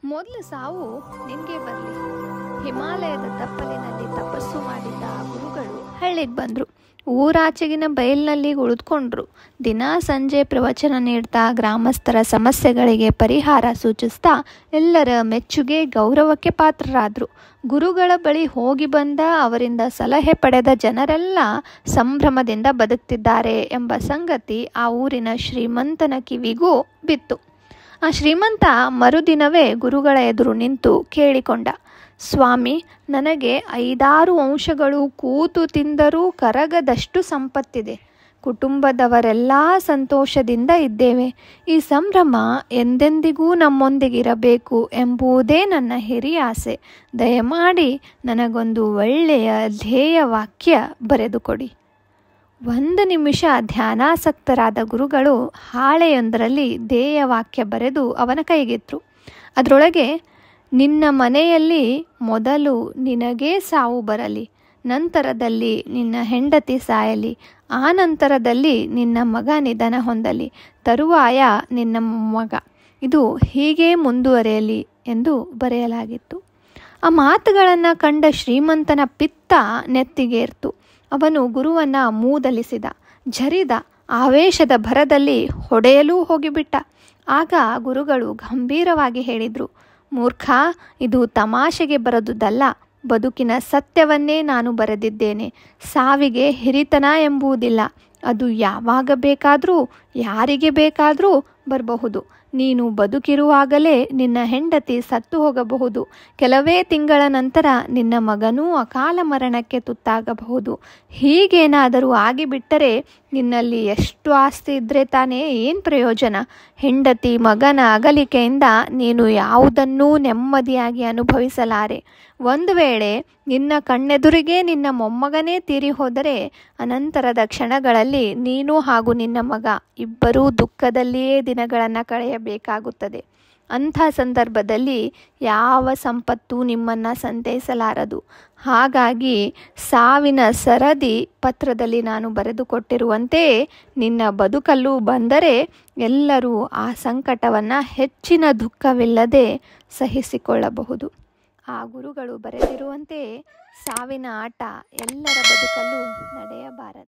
ಮೊದಲು ಸಾವು ನಿನಗೆ ಬರಲಿ. ಹಿಮಾಲಯದ ತಪ್ಪಲಿನಲ್ಲಿ ತಪಸ್ಸು ಮಾಡಿದ್ದ ಆ ಗುರುಗಳು ಹಳ್ಳಿಗೆ ಬಂದರು. ಊರಾಚೆಗಿನ ಬಯಲಿನಲ್ಲಿ ಉಳಿದುಕೊಂಡ್ರು. ದಿನಾ ಸಂಜೆ ಪ್ರವಚನ ನೀಡ್ತಾ ಗ್ರಾಮಸ್ಥರ ಸಮಸ್ಯೆಗಳಿಗೆ ಪರಿಹಾರ ಸೂಚಿಸ್ತಾ ಎಲ್ಲರ ಮೆಚ್ಚುಗೆ ಗೌರವಕ್ಕೆ ಪಾತ್ರರಾದರು. ಗುರುಗಳ ಬಳಿ ಹೋಗಿ ಬಂದ ಅವರಿಂದ ಸಲಹೆ ಪಡೆದ ಜನರೆಲ್ಲ ಸಂಭ್ರಮದಿಂದ ಬದುಕ್ತಿದ್ದಾರೆ ಎಂಬ ಸಂಗತಿ ಆ ಊರಿನ ಶ್ರೀಮಂತನ ಕಿವಿಗೂ ಬಿತ್ತು. ಆ ಶ್ರೀಮಂತ ಮರುದಿನವೇ ಗುರುಗಳ ಎದುರು ನಿಂತು ಕೇಳಿಕೊಂಡ, ಸ್ವಾಮಿ, ನನಗೆ 5-6 ವಂಶಗಳು ಕೂತು ತಿಂದರೂ ಕರಗದಷ್ಟು ಸಂಪತ್ತಿದೆ. ಕುಟುಂಬದವರೆಲ್ಲ ಸಂತೋಷದಿಂದ ಇದ್ದೇವೆ. ಈ ಸಂಭ್ರಮ ಎಂದೆಂದಿಗೂ ನಮ್ಮೊಂದಿಗಿರಬೇಕು ಎಂಬುದೇ ನನ್ನ ಹಿರಿಯ ಆಸೆ. ದಯಮಾಡಿ ನನಗೊಂದು ಒಳ್ಳೆಯ ಧ್ಯೇಯವಾಕ್ಯ ಬರೆದುಕೊಡಿ. 1 ನಿಮಿಷ ಧ್ಯಾನಾಸಕ್ತರಾದ ಗುರುಗಳು ಹಾಳೆಯೊಂದರಲ್ಲಿ ಧ್ಯೇಯವಾಕ್ಯ ಬರೆದು ಅವನ ಕೈಗಿತ್ತರು. ಅದರೊಳಗೆ, ನಿನ್ನ ಮನೆಯಲ್ಲಿ ಮೊದಲು ನಿನಗೇ ಸಾವು ಬರಲಿ, ನಂತರದಲ್ಲಿ ನಿನ್ನ ಹೆಂಡತಿ ಸಾಯಲಿ, ಆ ನಂತರದಲ್ಲಿ ನಿನ್ನ ಮಗ ನಿಧನ ಹೊಂದಲಿ, ತರುವಾಯ ನಿನ್ನ ಮೊಮ್ಮಗ, ಇದು ಹೀಗೆ ಮುಂದುವರೆಯಲಿ ಎಂದು ಬರೆಯಲಾಗಿತ್ತು. ಆ ಮಾತುಗಳನ್ನು ಕಂಡ ಶ್ರೀಮಂತನ ಪಿತ್ತ ನೆತ್ತಿಗೇರ್ತು. ಅವನು ಗುರುವನ್ನು ಮೂದಲಿಸಿದ, ಝರಿದ, ಆವೇಶದ ಭರದಲ್ಲಿ ಹೊಡೆಯಲೂ ಹೋಗಿಬಿಟ್ಟ. ಆಗ ಗುರುಗಳು ಗಂಭೀರವಾಗಿ ಹೇಳಿದರು, ಮೂರ್ಖ, ಇದು ತಮಾಷೆಗೆ ಬರೆದುದಲ್ಲ. ಬದುಕಿನ ಸತ್ಯವನ್ನೇ ನಾನು ಬರೆದಿದ್ದೇನೆ. ಸಾವಿಗೆ ಹಿರಿತನ ಎಂಬುದಿಲ್ಲ. ಅದು ಯಾವಾಗ ಬೇಕಾದರೂ ಯಾರಿಗೆ ಬೇಕಾದರೂ ಬರಬಹುದು. ನೀನು ಬದುಕಿರುವಾಗಲೇ ನಿನ್ನ ಹೆಂಡತಿ ಸತ್ತು ಹೋಗಬಹುದು. ಕೆಲವೇ ತಿಂಗಳ ನಂತರ ನಿನ್ನ ಮಗನೂ ಅಕಾಲ ಮರಣಕ್ಕೆ ತುತ್ತಾಗಬಹುದು. ಹೀಗೇನಾದರೂ ಆಗಿಬಿಟ್ಟರೆ ನಿನ್ನಲ್ಲಿ ಎಷ್ಟು ಆಸ್ತಿ ಇದ್ದರೆ ತಾನೇ ಏನು ಪ್ರಯೋಜನ? ಹೆಂಡತಿ ಮಗನ ಅಗಲಿಕೆಯಿಂದ ನೀನು ಯಾವುದನ್ನೂ ನೆಮ್ಮದಿಯಾಗಿ ಅನುಭವಿಸಲಾರೆ. ಒಂದು ವೇಳೆ ನಿನ್ನ ಕಣ್ಣೆದುರಿಗೆ ನಿನ್ನ ಮೊಮ್ಮಗನೇ ತೀರಿ ಹೋದರೆ ಅನಂತರದ ಕ್ಷಣಗಳಲ್ಲಿ ನೀನು ಹಾಗೂ ನಿನ್ನ ಮಗ ಇಬ್ಬರೂ ದುಃಖದಲ್ಲಿಯೇ ದಿನಗಳನ್ನು ಕಳೆಯಬೇಕಾಗುತ್ತದೆ. ಅಂಥ ಸಂದರ್ಭದಲ್ಲಿ ಯಾವ ಸಂಪತ್ತು ನಿಮ್ಮನ್ನು ಸಂತೈಸಲಾರದು. ಹಾಗಾಗಿ ಸಾವಿನ ಸರದಿ ಪತ್ರದಲ್ಲಿ ನಾನು ಬರೆದುಕೊಟ್ಟಿರುವಂತೆಯೇ ನಿನ್ನ ಬದುಕಲ್ಲೂ ಬಂದರೆ ಎಲ್ಲರೂ ಆ ಸಂಕಟವನ್ನು ಹೆಚ್ಚಿನ ದುಃಖವಿಲ್ಲದೆ ಸಹಿಸಿಕೊಳ್ಳಬಹುದು. ಆ ಗುರುಗಳು ಬರೆದಿರುವಂತೆಯೇ ಸಾವಿನ ಆಟ ಎಲ್ಲರ ಬದುಕಲ್ಲೂ ನಡೆಯಬಾರದು.